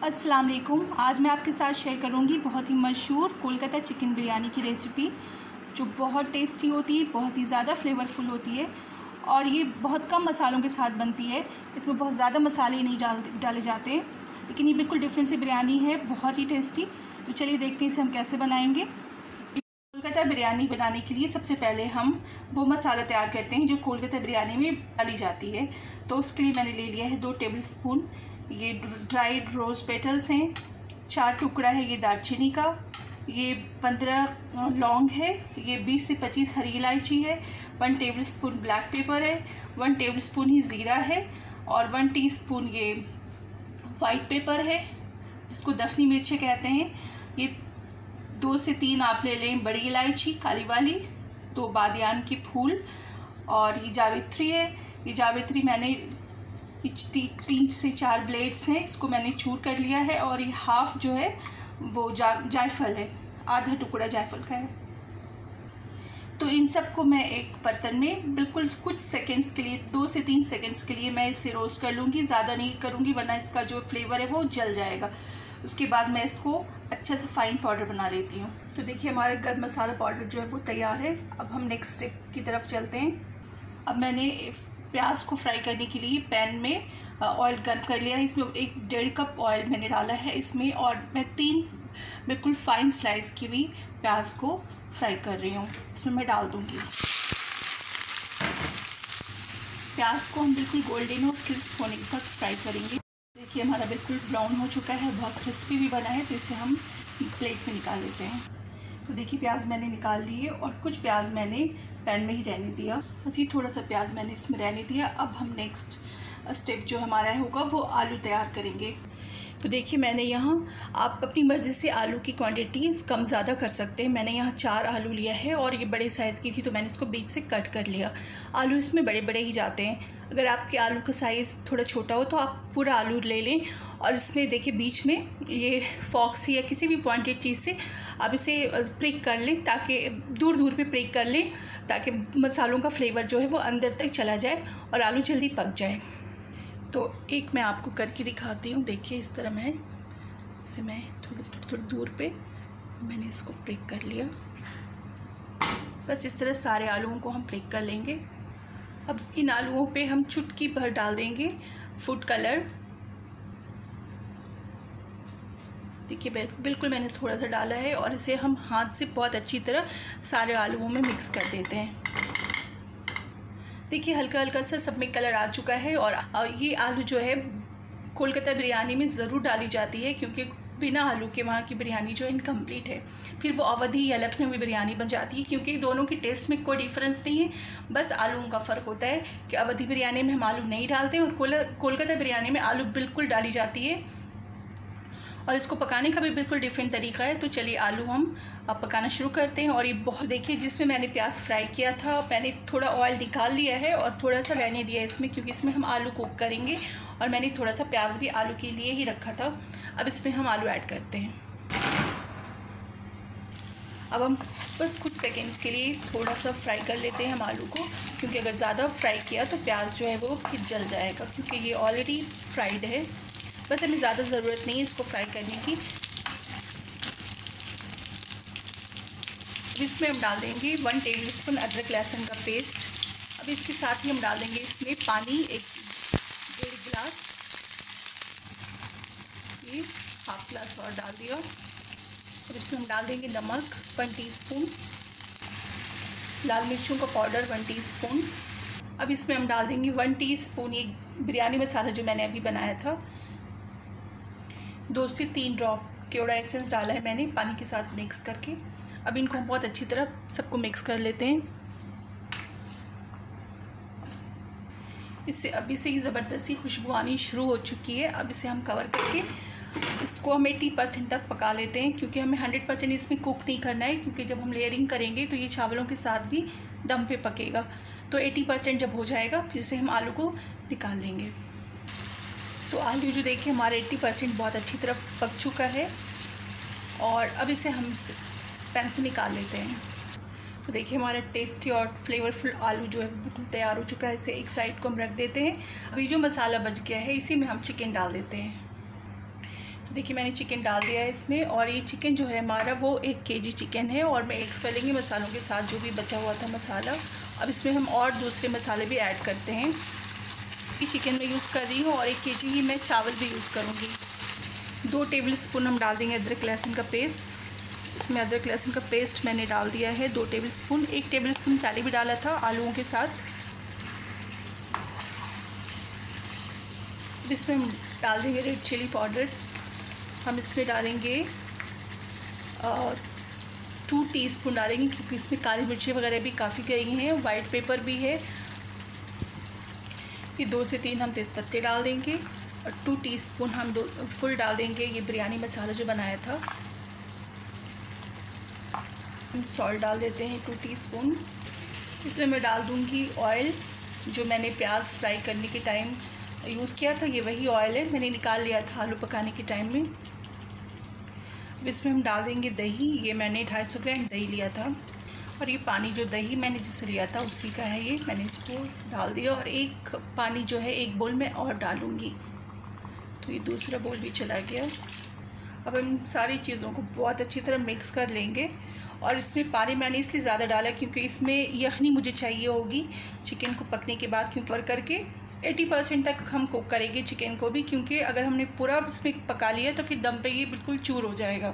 अस्सलाम वालेकुम। आज मैं आपके साथ शेयर करूंगी बहुत ही मशहूर कोलकाता चिकन बिरयानी की रेसिपी, जो बहुत टेस्टी होती है, बहुत ही ज़्यादा फ्लेवरफुल होती है और ये बहुत कम मसालों के साथ बनती है। इसमें बहुत ज़्यादा मसाले नहीं डाले जाते हैं, लेकिन ये बिल्कुल डिफरेंट सी बिरयानी है, बहुत ही टेस्टी। तो चलिए देखते हैं इसे हम कैसे बनाएंगे। कोलकाता बिरयानी बनाने के लिए सबसे पहले हम वो मसाला तैयार करते हैं जो कोलकाता बिरयानी में डाली जाती है। तो उसके लिए मैंने ले लिया है 2 टेबलस्पून ये ड्राइड रोज़ पेटल्स हैं, 4 टुकड़ा है ये दालचीनी का, ये 15 लौंग है, ये 20 से 25 हरी इलायची है, 1 टेबलस्पून ब्लैक पेपर है, 1 टेबलस्पून ही ज़ीरा है और 1 टीस्पून ये वाइट पेपर है जिसको दखनी मिर्चें कहते हैं। ये 2 से 3 आप ले लें बड़ी इलायची काली वाली, 2 बादियान के फूल और ये जावित्री है। ये जावित्री मैंने 3 से 4 ब्लेड्स हैं, इसको मैंने चूर कर लिया है। और ये हाफ़ जो है वो जायफल है, आधा टुकड़ा जायफल का है। तो इन सब को मैं एक बर्तन में बिल्कुल कुछ सेकंड्स के लिए 2 से 3 सेकंड्स के लिए मैं इसे रोस्ट कर लूँगी, ज़्यादा नहीं करूँगी वरना इसका जो फ्लेवर है वो जल जाएगा। उसके बाद मैं इसको अच्छा सा फाइन पाउडर बना लेती हूँ। तो देखिए हमारा गर्म मसाला पाउडर जो है वो तैयार है। अब हम नेक्स्ट स्टेप की तरफ चलते हैं। अब मैंने प्याज को फ्राई करने के लिए पैन में ऑयल गर्म कर लिया है। इसमें 1.5 कप ऑयल मैंने डाला है इसमें, और मैं 3 बिल्कुल फाइन स्लाइस की हुई प्याज को फ्राई कर रही हूँ। इसमें मैं डाल दूँगी। प्याज को हम बिल्कुल गोल्डन और क्रिस्प होने तक फ्राई करेंगे। देखिए हमारा बिल्कुल ब्राउन हो चुका है, बहुत क्रिस्पी भी बना है। तो इसे हम प्लेट में निकाल लेते हैं। तो देखिए प्याज मैंने निकाल ली है और कुछ प्याज मैंने पैन में ही रहने दिया, बस ये थोड़ा सा प्याज मैंने इसमें रहने दिया। अब हम नेक्स्ट स्टेप जो हमारा होगा वो आलू तैयार करेंगे। तो देखिए मैंने यहाँ, आप अपनी मर्ज़ी से आलू की क्वांटिटी कम ज़्यादा कर सकते हैं। मैंने यहाँ 4 आलू लिया है और ये बड़े साइज़ की थी तो मैंने इसको बीच से कट कर लिया। आलू इसमें बड़े बड़े ही जाते हैं। अगर आपके आलू का साइज़ थोड़ा छोटा हो तो आप पूरा आलू ले लें और इसमें देखिए बीच में ये फॉक से या किसी भी पॉइंटेड चीज़ से आप इसे प्रिक कर लें, ताकि दूर दूर पे प्रिक कर लें ताकि मसालों का फ्लेवर जो है वो अंदर तक चला जाए और आलू जल्दी पक जाए। तो एक मैं आपको करके दिखाती हूँ। देखिए इस तरह मैं इसे मैं थोड़ी दूर पे मैंने इसको प्रिक कर लिया। बस इस तरह सारे आलूओं को हम प्रिक कर लेंगे। अब इन आलूओं पे हम चुटकी भर डाल देंगे फूड कलर। देखिए बिल्कुल मैंने थोड़ा सा डाला है और इसे हम हाथ से बहुत अच्छी तरह सारे आलूओं में मिक्स कर देते हैं। देखिए हल्का हल्का सा सब में कलर आ चुका है। और ये आलू जो है कोलकाता बिरयानी में ज़रूर डाली जाती है, क्योंकि बिना आलू के वहाँ की बिरयानी जो इनकम्प्लीट है। फिर वो अवधी या लखनवी बिरयानी बन जाती है, क्योंकि दोनों की टेस्ट में कोई डिफरेंस नहीं है, बस आलूओं का फ़र्क होता है कि अवधी बिरयानी में हम आलू नहीं डालते और कोलकाता बिरयानी में आलू बिल्कुल डाली जाती है। और इसको पकाने का भी बिल्कुल डिफरेंट तरीका है। तो चलिए आलू हम अब पकाना शुरू करते हैं। और ये बहुत, देखिए जिसमें मैंने प्याज फ्राई किया था मैंने थोड़ा ऑयल निकाल लिया है और थोड़ा सा रहने दिया इसमें, क्योंकि इसमें हम आलू कुक करेंगे और मैंने थोड़ा सा प्याज भी आलू के लिए ही रखा था। अब इसमें हम आलू ऐड करते हैं। अब हम बस कुछ सेकेंड के लिए थोड़ा सा फ्राई कर लेते हैं हम आलू को, क्योंकि अगर ज़्यादा फ्राई किया तो प्याज जो है वो फिर जल जाएगा, क्योंकि ये ऑलरेडी फ्राइड है। बस हमें ज़्यादा ज़रूरत नहीं है इसको फ्राई करने की। अब इसमें हम डाल देंगे 1 टेबलस्पून अदरक लहसुन का पेस्ट। अब इसके साथ ही हम डाल देंगे इसमें पानी 1.5 गिलास, ये हाफ गिलास और डाल दिया। अब इसमें हम डाल देंगे नमक 1 टीस्पून, लाल मिर्चों का पाउडर 1 टीस्पून। अब इसमें हम डाल देंगे 1 टीस्पून ये बिरयानी मसाला जो मैंने अभी बनाया था। 2 से 3 ड्रॉप केवड़ा एसेंस डाला है मैंने पानी के साथ मिक्स करके। अब इनको हम बहुत अच्छी तरह सबको मिक्स कर लेते हैं। इससे अभी से ही ज़बरदस्ती खुशबू आनी शुरू हो चुकी है। अब इसे हम कवर करके इसको हम 80% तक पका लेते हैं, क्योंकि हमें 100% इसमें कुक नहीं करना है, क्योंकि जब हम लेयरिंग करेंगे तो ये चावलों के साथ भी दम पे पकेगा। तो 80% जब हो जाएगा फिर से हम आलू को निकाल लेंगे। तो आलू जो देखिए हमारे 80% बहुत अच्छी तरह पक चुका है और अब इसे हम पैन से निकाल लेते हैं। तो देखिए हमारा टेस्टी और फ्लेवरफुल आलू जो है बिल्कुल तैयार हो चुका है। इसे एक साइड को हम रख देते हैं। अभी जो मसाला बच गया है इसी में हम चिकन डाल देते हैं। तो देखिए मैंने चिकन डाल दिया है इसमें, और ये चिकन जो है हमारा वो 1 kg चिकन है, और मैं मिक्स कर लेंगे मसालों के साथ जो भी बचा हुआ था मसाला। अब इसमें हम और दूसरे मसाले भी ऐड करते हैं। ये चिकन मैं यूज़ कर रही हूँ और 1 kg ही मैं चावल भी यूज़ करूँगी। 2 टेबलस्पून हम डाल देंगे अदरक लहसुन का पेस्ट। इसमें अदरक लहसुन का पेस्ट मैंने डाल दिया है 2 टेबलस्पून। 1 टेबलस्पून पहले भी डाला था आलूओं के साथ। इसमें हम डाल देंगे रेड चिली पाउडर। हम इसमें डालेंगे 2 टीस्पून डालेंगे, क्योंकि इसमें काली मिर्ची वगैरह भी काफ़ी गई हैं, वाइट पेपर भी है। ये 2 से 3 हम तेज़पत्ते डाल देंगे, और 2 टीस्पून हम फुल डाल देंगे ये बिरयानी मसाला जो बनाया था। हम सॉल्ट डाल देते हैं 2 टीस्पून। इसमें मैं डाल दूँगी ऑयल, जो मैंने प्याज फ्राई करने के टाइम यूज़ किया था, ये वही ऑयल है, मैंने निकाल लिया था आलू पकाने के टाइम में। अब इसमें हम डाल देंगे दही। ये मैंने 250 ग्राम दही लिया था, और ये पानी जो दही मैंने जिससे लिया था उसी का है ये, मैंने इसको डाल दिया। और एक पानी जो है 1 बोल में और डालूँगी, तो ये दूसरा बोल भी चला गया। अब हम सारी चीज़ों को बहुत अच्छी तरह मिक्स कर लेंगे। और इसमें पानी मैंने इसलिए ज़्यादा डाला क्योंकि इसमें यखनी मुझे चाहिए होगी चिकन को पकने के बाद, क्योंकि करके 80% तक हम कुक करेंगे चिकन को भी, क्योंकि अगर हमने पूरा इसमें पका लिया तो फिर दम पे ये बिल्कुल चूर हो जाएगा।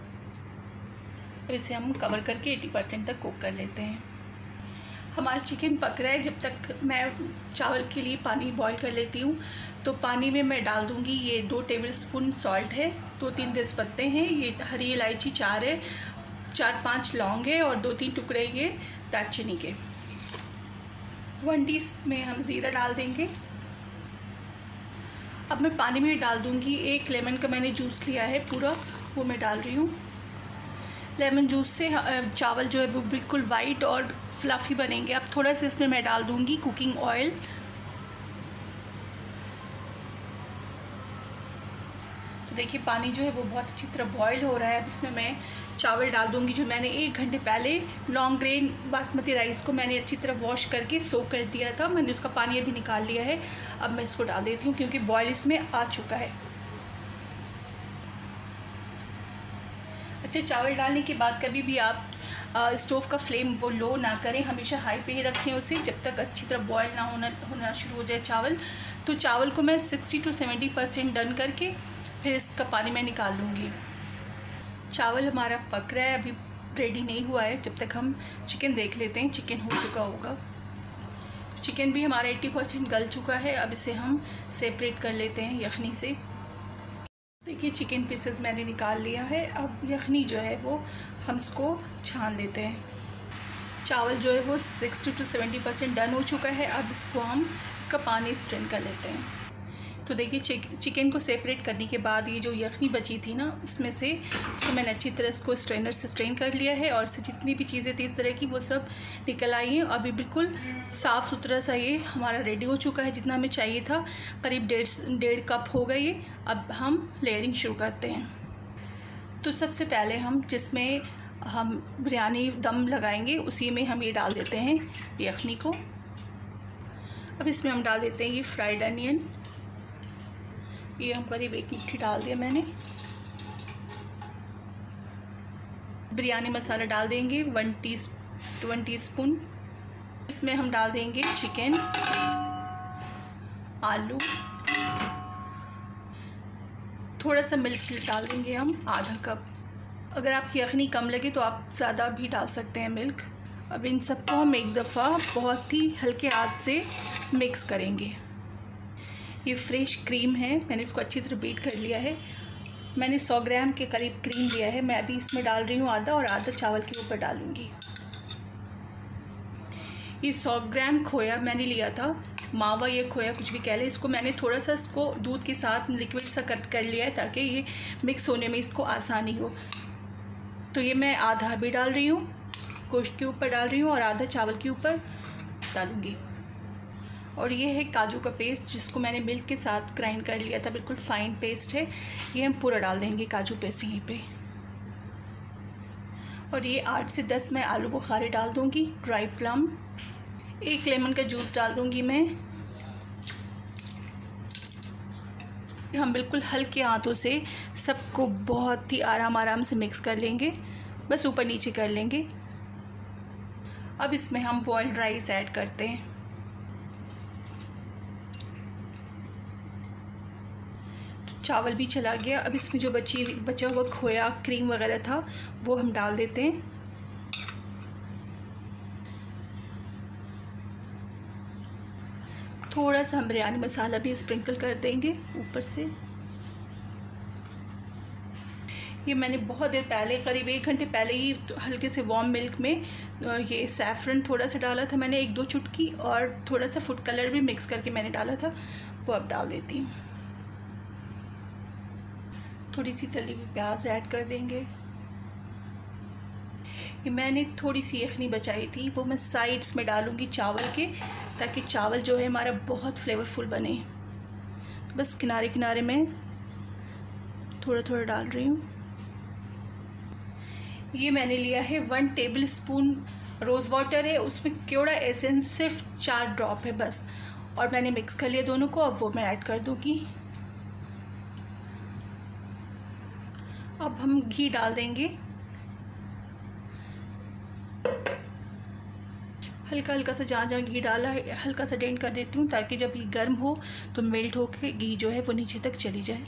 अब इसे हम कवर करके 80% तक कुक कर लेते हैं। हमारा चिकन पक रहा है, जब तक मैं चावल के लिए पानी बॉईल कर लेती हूँ। तो पानी में मैं डाल दूँगी ये 2 टेबलस्पून सॉल्ट है, 2-3 तेज़पत्ते हैं, ये हरी इलायची 4 है, 4-5 लौंग है, और 2-3 टुकड़े ये दालचीनी के। 1 टीस्पून में हम ज़ीरा डाल देंगे। अब मैं पानी में डाल दूँगी 1 लेमन का मैंने जूस लिया है पूरा, वो मैं डाल रही हूँ। लेमन जूस से चावल जो है वो बिल्कुल वाइट और फ्लफ़ी बनेंगे। अब थोड़ा सा इसमें मैं डाल दूँगी कुकिंग ऑयल। तो देखिए पानी जो है वो बहुत अच्छी तरह बॉईल हो रहा है। अब इसमें मैं चावल डाल दूँगी जो मैंने 1 घंटे पहले लॉन्ग ग्रेन बासमती राइस को मैंने अच्छी तरह वॉश करके सोक कर दिया था। मैंने उसका पानी अभी निकाल लिया है। अब मैं इसको डाल देती हूँ क्योंकि बॉयल इसमें आ चुका है। अच्छा, चावल डालने के बाद कभी भी आप स्टोव का फ्लेम वो लो ना करें, हमेशा हाई पे ही रखें उसे, जब तक अच्छी तरह बॉयल ना होना शुरू हो जाए चावल। तो चावल को मैं 60 to 70% डन करके फिर इसका पानी मैं निकाल लूँगी। चावल हमारा पक रहा है, अभी रेडी नहीं हुआ है। जब तक हम चिकन देख लेते हैं, चिकन हो चुका होगा। तो चिकन भी हमारा 80% गल चुका है। अब इसे हम सेपरेट कर लेते हैं यखनी से। देखिए चिकन पीसेस मैंने निकाल लिया है। अब यखनी जो है वो हम इसको छान लेते हैं। चावल जो है वो 60 to 70% डन हो चुका है। अब इसको हम इसका पानी स्ट्रेन कर लेते हैं। तो देखिए चिकन को सेपरेट करने के बाद ये जो यखनी बची थी ना, उसमें से इसको मैंने अच्छी तरह इसको स्ट्रेनर से स्ट्रेन कर लिया है, और इससे जितनी भी चीज़ें थी इस तरह की वो सब निकल आई हैं। अभी बिल्कुल साफ़ सुथरा सा ये हमारा रेडी हो चुका है, जितना हमें चाहिए था। करीब 1.5 कप हो गई। अब हम लेयरिंग शुरू करते हैं। तो सबसे पहले हम जिसमें हम बिरयानी दम लगाएंगे उसी में हम ये डाल देते हैं यखनी को। अब इसमें हम डाल देते हैं ये फ्राइड अनियन। ये हम करीब 1 मुट्ठी डाल दिया मैंने। बिरयानी मसाला डाल देंगे 1 टीस्पून। इसमें हम डाल देंगे चिकन, आलू, थोड़ा सा मिल्क डाल देंगे हम आधा कप। अगर आपकी यखनी कम लगे तो आप ज़्यादा भी डाल सकते हैं मिल्क। अब इन सबको हम एक दफ़ा बहुत ही हल्के हाथ से मिक्स करेंगे। ये फ्रेश क्रीम है, मैंने इसको अच्छी तरह बीट कर लिया है। मैंने 100 ग्राम के करीब क्रीम लिया है। मैं अभी इसमें डाल रही हूँ आधा, और आधा चावल के ऊपर डालूँगी। ये 100 ग्राम खोया मैंने लिया था, मावा या खोया कुछ भी कह लें इसको। मैंने थोड़ा सा इसको दूध के साथ लिक्विड सा कट कर लिया है ताकि ये मिक्स होने में इसको आसानी हो। तो ये मैं आधा भी डाल रही हूँ, गोश्त के ऊपर डाल रही हूँ, और आधा चावल के ऊपर डालूँगी। और ये है काजू का पेस्ट, जिसको मैंने मिल्क के साथ ग्राइंड कर लिया था, बिल्कुल फ़ाइन पेस्ट है। ये हम पूरा डाल देंगे काजू पेस्ट यहीं पे। और ये 8 से 10 मैं आलू बुखारे डाल दूँगी, ड्राई प्लम। 1 लेमन का जूस डाल दूँगी मैं। हम बिल्कुल हल्के हाथों से सबको बहुत ही आराम से मिक्स कर लेंगे, बस ऊपर नीचे कर लेंगे। अब इसमें हम बॉइल्ड राइस ऐड करते हैं। तो चावल भी चला गया। अब इसमें जो बचा हुआ खोया क्रीम वगैरह था वो हम डाल देते हैं। थोड़ा सा हम बिरयानी मसाला भी स्प्रिंकल कर देंगे ऊपर से। ये मैंने बहुत देर पहले, करीब 1 घंटे पहले ही हल्के से वार्म मिल्क में ये सैफ़रन थोड़ा सा डाला था मैंने, 1-2 चुटकी, और थोड़ा सा फूड कलर भी मिक्स करके मैंने डाला था, वो अब डाल देती हूँ। थोड़ी सी तली हुई प्याज ऐड कर देंगे। ये मैंने थोड़ी सी यखनी बचाई थी, वो मैं साइड्स में डालूँगी चावल के, ताकि चावल जो है हमारा बहुत फ्लेवरफुल बने। बस किनारे किनारे में थोड़ा थोड़ा डाल रही हूँ। ये मैंने लिया है 1 टेबल स्पून रोज़ वाटर है, उसमें केवड़ा एसेंस सिर्फ 4 ड्रॉप है बस, और मैंने मिक्स कर लिया दोनों को। अब वो मैं ऐड कर दूँगी। अब हम घी डाल देंगे, हल्का हल्का सा, जहाँ जहाँ घी डाला है हल्का सा डेंट कर देती हूँ, ताकि जब ये गर्म हो तो मेल्ट होकर घी जो है वो नीचे तक चली जाए।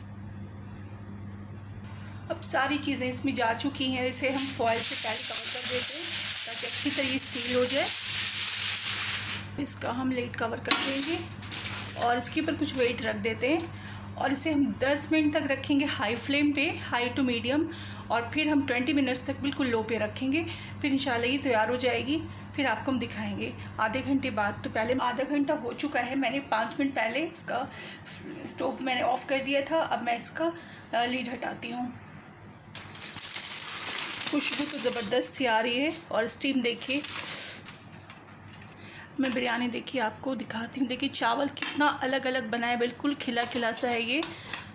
अब सारी चीज़ें इसमें जा चुकी हैं, इसे हम फॉइल से पहले कवर कर देते हैं ताकि अच्छी तरह सील हो जाए। इसका हम लेड कवर कर देंगे और इसके ऊपर कुछ वेट रख देते हैं, और इसे हम 10 मिनट तक रखेंगे हाई फ्लेम पे, हाई टू मीडियम, और फिर हम 20 मिनट्स तक बिल्कुल लो पे रखेंगे। फिर इंशाल्लाह ये तैयार हो जाएगी। फिर आपको हम दिखाएंगे आधे घंटे बाद। तो पहले आधा घंटा हो चुका है, मैंने 5 मिनट पहले इसका स्टोव मैंने ऑफ़ कर दिया था। अब मैं इसका लीड हटाती हूँ। खुशबू तो ज़बरदस्त सी आ रही है, और स्टीम देखिए। मैं बिरयानी देखिए आपको दिखाती हूँ। देखिए चावल कितना अलग अलग बना है, बिल्कुल खिला खिला सा है ये।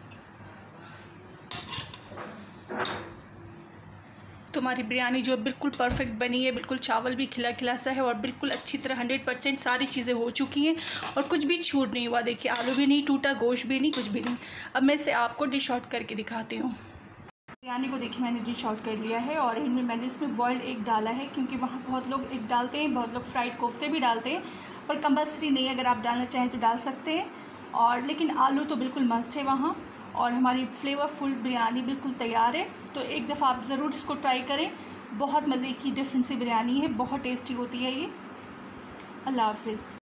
तो हमारी बिरयानी जो बिल्कुल परफेक्ट बनी है, बिल्कुल चावल भी खिला खिला सा है, और बिल्कुल अच्छी तरह 100% सारी चीज़ें हो चुकी हैं, और कुछ भी छूट नहीं हुआ। देखिए आलू भी नहीं टूटा, गोश्त भी नहीं, कुछ भी नहीं। अब मैं इसे आपको डिश आउट करके दिखाती हूँ। बिरयानी को देखिए मैंने डिश आउट कर लिया है, और इनमें मैंने इसमें बॉइल्ड एग डाला है, क्योंकि वहाँ बहुत लोग एग डालते हैं, बहुत लोग फ्राइड कोफ्ते भी डालते हैं, पर कंपल्सरी नहीं है, अगर आप डालना चाहें तो डाल सकते हैं। और लेकिन आलू तो बिल्कुल मस्ट है वहाँ। और हमारी फ्लेवरफुल बिरयानी बिल्कुल तैयार है। तो एक दफ़ा आप ज़रूर इसको ट्राई करें। बहुत मज़े की डिफरेंट सी बिरयानी है, बहुत टेस्टी होती है ये। अल्लाह हाफ़िज़।